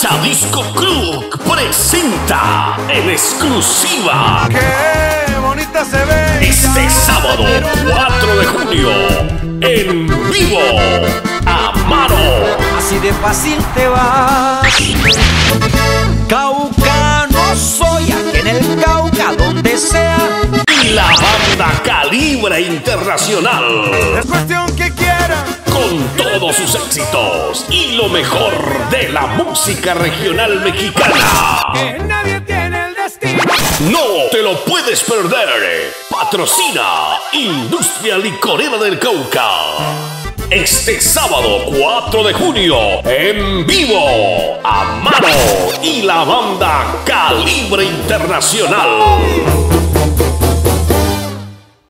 Disco Club presenta en exclusiva. ¡Qué bonita se ve! Este sábado 4 de junio, en vivo, Amaro. Así de fácil te vas. Caucano soy, aquí en el Cauca, donde sea. Y la banda Calibre Internacional. Es cuestión que quiera. Con todos sus éxitos y lo mejor de la música regional mexicana. Que nadie tiene el destino. No te lo puedes perder. Patrocina Industria Licorera del Cauca. Este sábado 4 de junio, en vivo, Amaro y la banda Calibre Internacional.